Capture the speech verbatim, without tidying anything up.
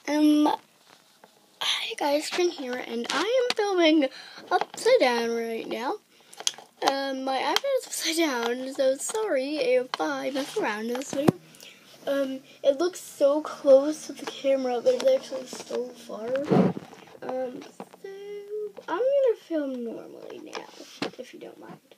Um, hi guys, Finn here, and I am filming upside down right now. Um, my iPad is upside down, so sorry if I mess around in this video. Um, it looks so close to the camera, but it's actually so far. Um, so I'm gonna film normally now, if you don't mind.